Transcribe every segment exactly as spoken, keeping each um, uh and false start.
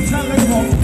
ชั่นเลยครับผม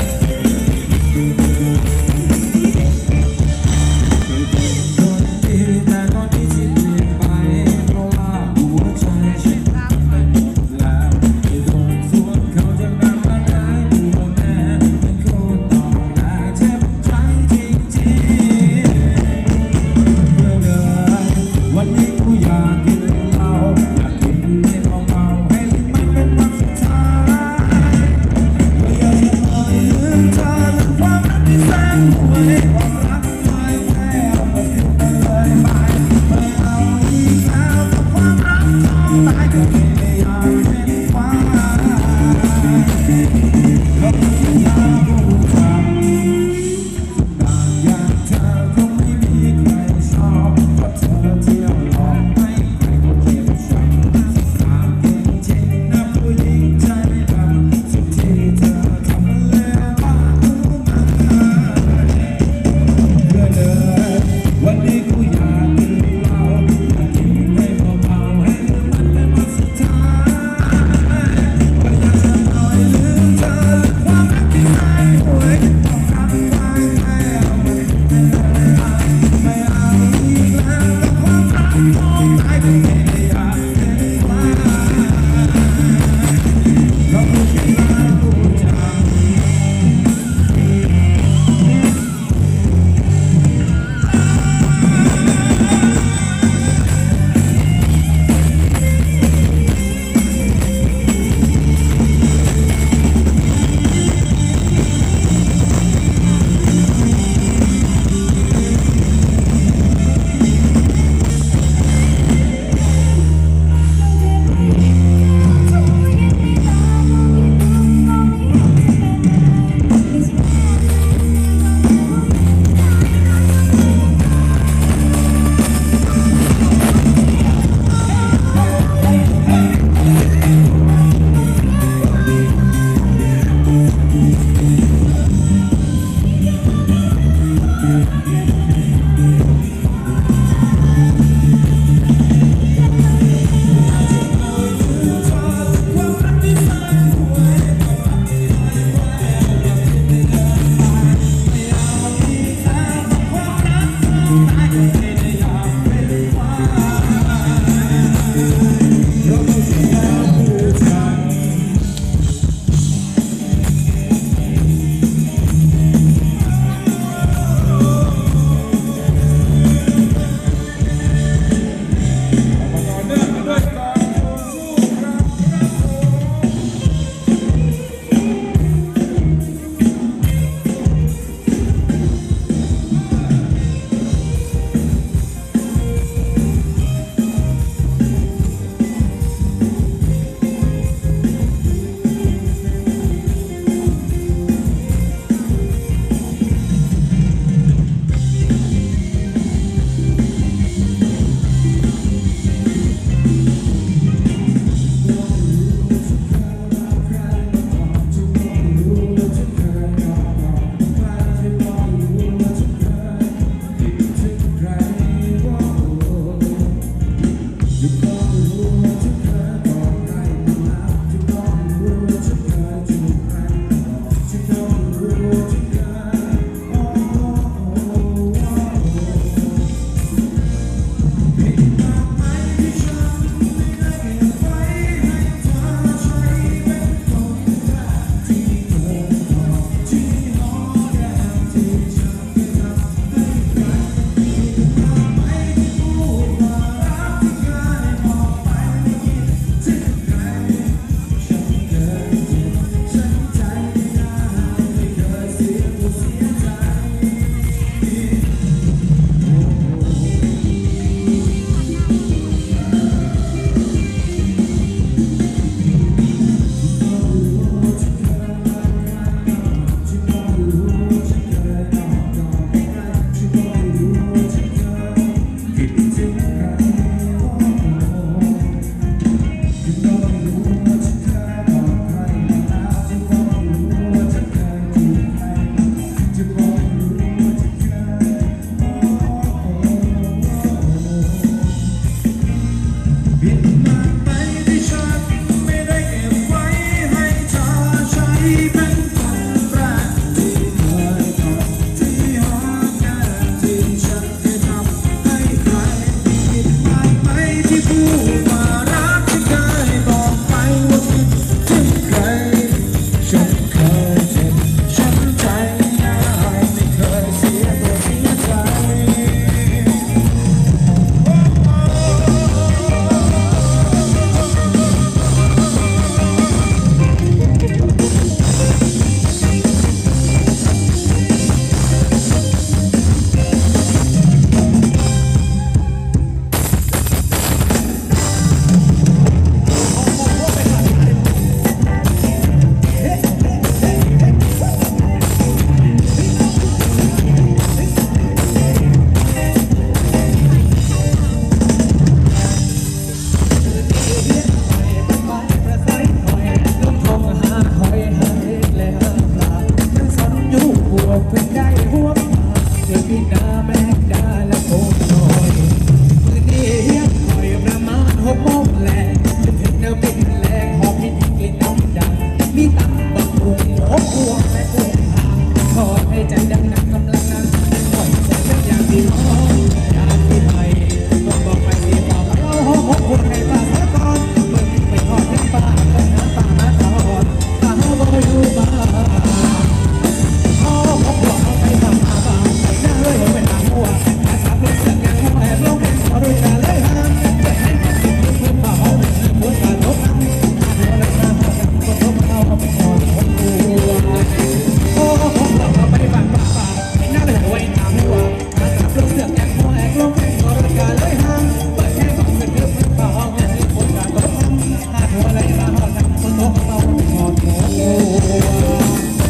บห่วงและปวดทางขอให้ใจดังนักกำลังนั้นปล่อยใจเป็นอย่างที่น้องอยากที่ไปต้องบอกไปที่ต่อเราหกห่วงในป่าสะกอนเมื่อไปทอดทั้งป่าเมื่อหาป่ามาทอดป่าบ่อยู่บ้านเอาหกห่วงเอาไปทำอาบ้าไปหน้าเลยเป็นหางหัวอาสาเพื่อนเสียงยังหัวแอบลงเป็นขอรู้จักเลยฮะเกิดให้กับสิ่งที่คุณป่าห้องหัวการลบหัวและหน้าห้องก็ทบเอาเอาไปก่อนหกห่วงโอ้หกห่วงเอาไปบ้านป่าป่าไปหน้าเลยไว้หน้าหัวอาสาเพื่อนเสียงยังหัวแอบลงเป็นขอรู้จักเลยฮะเปิดแค่บอกเป็นเรื่องเป็นป่าห้องที่คนการลบหัวและหน้าห้องก็ทบเอาไปก่อนหกห่วง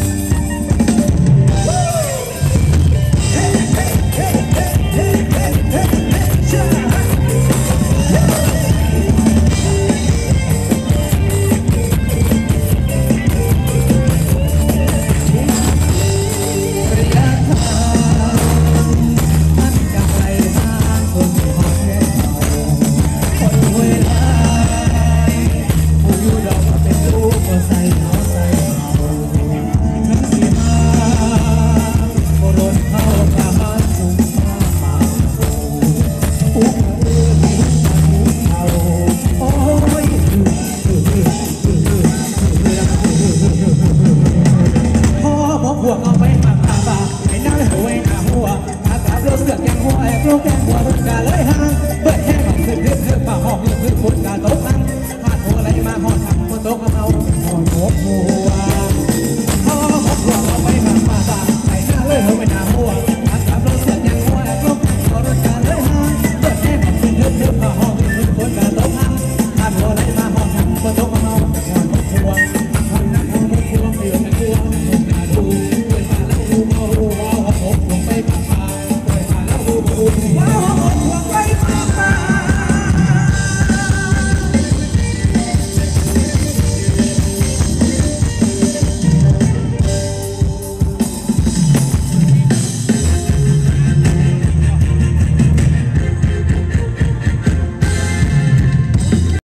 ห่วงเอาไปหมักอาบาไอ้หน้าเลยหัวไอ้หน้าหัวอาสาเลือดเสือกยังหัวแอบลงแกงหัวรุ่นกาเลยฮะเปิดแค่ของขึ้นเรื่องเรื่องป่าห้องเรื่องเรื่องคนกาโต๊ะนั่งหาดหัวอะไรมาหอดทำบนโต๊ะกับเอาหอดหัวหัวพ่อหกห่วงเอาไปหมักอาบาไอ้หน้าเลยหัวไอ้หน้าหัวอาสาเลือดเสือกยังหัวแอบลงแกงหัวรุ่นกาเลยฮะเปิดแค่ของขึ้นเรื่องเรื่องป่าห้องเรื่องเรื่องคนกาโต๊ะนั่งหาดหัวอะไรมาหอดทำบนโต๊ะกับเอาหอดหัวหัวหน้าหัวหัวเปลี่ยนเป็นหัวดูว้าวหกห่วงไปป่าป่าไปป่าแล้วหูหูว้าว